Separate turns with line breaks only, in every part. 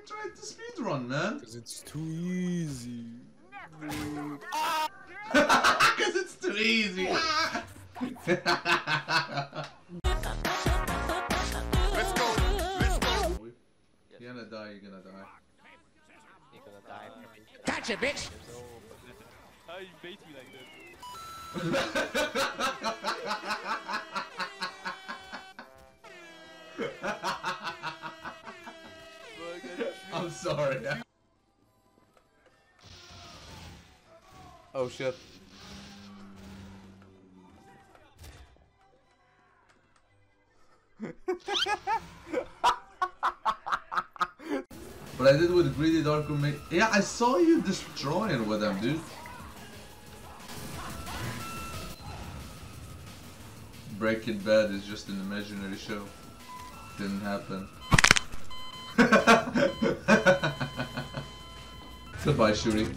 trying to speedrun, man?
Because it's too easy.
Because it's too easy.
Let's go. Let's go.
You're gonna die, you're gonna die.
You're gonna die.
Gotcha, bitch.
How you bait me like this?
I'm sorry.
Oh shit.
But I did with Greedy Darkroom. Yeah, I saw you destroying with them, dude. Breaking Bad is just an imaginary show. Didn't happen. Goodbye, Shuri.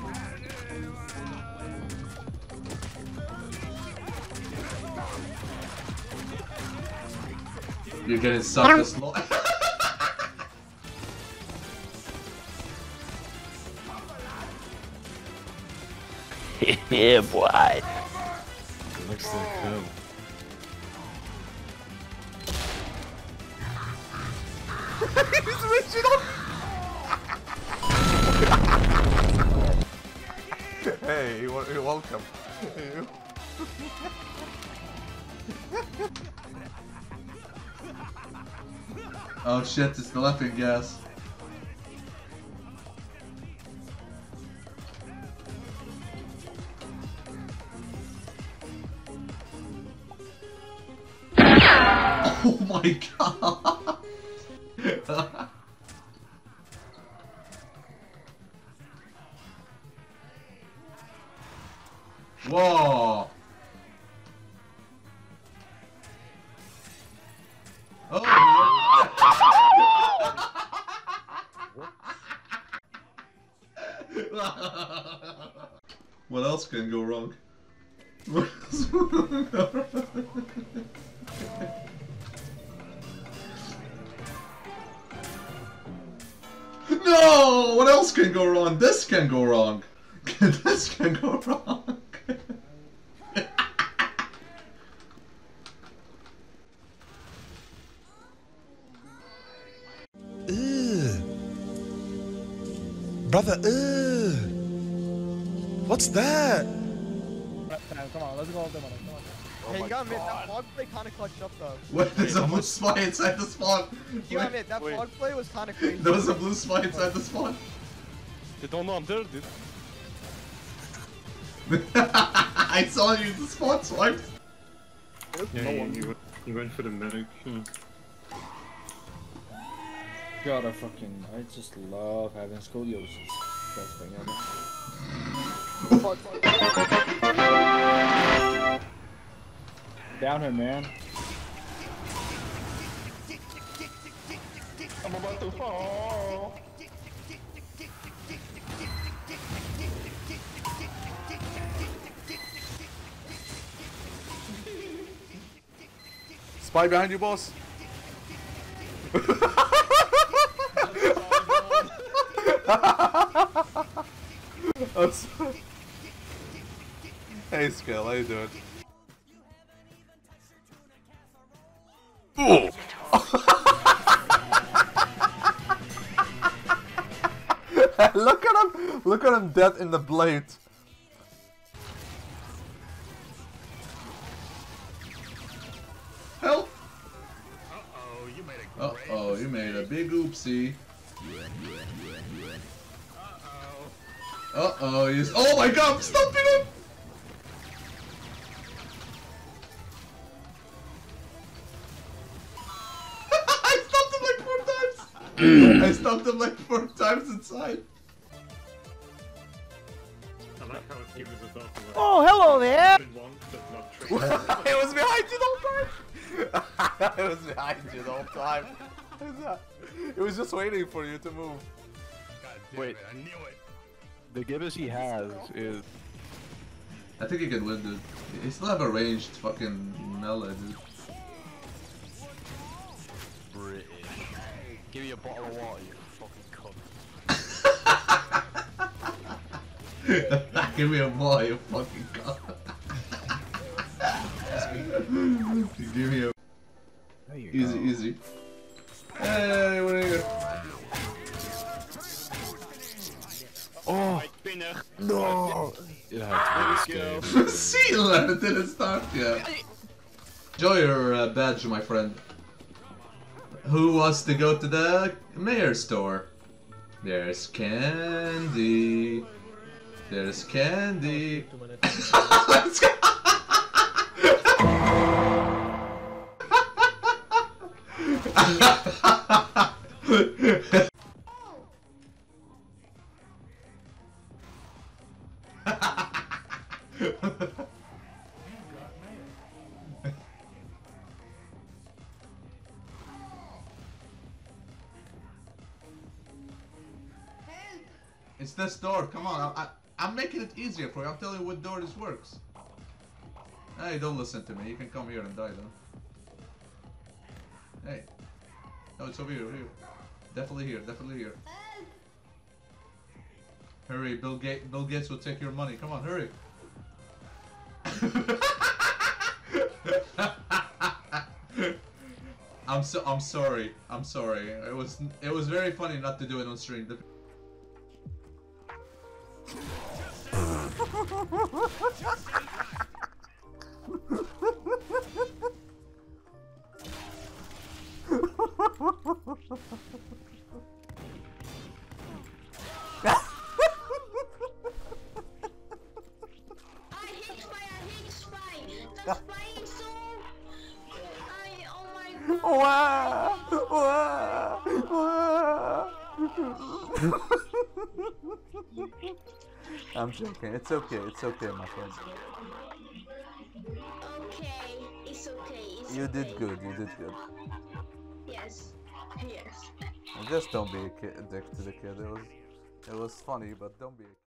You're getting sucked as slow.
Yeah, boy.
Looks like him.
He's reaching up.
Hey, you're welcome.
Oh shit, it's the laughing gas. Oh my god! Whoa! Oh! What else can go wrong? What else can go wrong? No! What else can go wrong? This can go wrong. This can go wrong.
Brother, what's that?
Come on, let's go up there, man. Come on.
Hey, you gotta admit, that fog play kinda clutched up though.
What? There's a blue spy inside the spawn.
You gotta admit, that fog play was kinda crazy.
There was a blue spy inside the spawn.
They don't know I'm there, dude.
I saw you in the spawn swipe.
Yeah, you went for the medic. Yeah.
God, I just love having scoliosis. Best thing ever. Down here, man.
I'm about to fall.
Spy behind you, boss. Hey, Skill, how you doing? Ooh. Look at him dead in the blade.
Help!
Uh-oh, you made a
big oopsie. Uh-oh, he's... Oh my god, I'm stumping him! I stumped him like 4 times! I stumped him like 4 times inside.
I like how it gives us a dot.
Oh, hello there!
One does not trick.
It was behind you the whole time! It was behind you the whole time. What is that? It was just waiting for you to move.
Wait.
I knew it.
The gibbous he has is...
I think he can win, dude. He still have a ranged fucking melee, dude.
British. Give me a bottle of water, you fucking cunt.
Give me a ball, you fucking cunt. Give me a...
There you
Easy,
go.
easy. Hey, what are you?
Oh! No! It had to be this game.
Seal! It didn't start yet. Enjoy your badge, my friend. Who wants to go to the mayor's store? There's candy. There's candy. Let's go. It's this door. Come on, I'm making it easier for you. I'm telling you what door this works. Hey, don't listen to me. You can come here and die then. Hey. No, it's over here. Over here. Definitely here. Definitely here. Hurry, Bill Gates will take your money. Come on, hurry. I'm sorry. I'm sorry. It was very funny not to do it on stream.
I'm joking. It's okay. It's okay, my friend.
Okay, it's okay. It's
You did
okay.
good. You did good.
Yes, yes.
Just don't be a dick to the kid. It was funny, but don't be a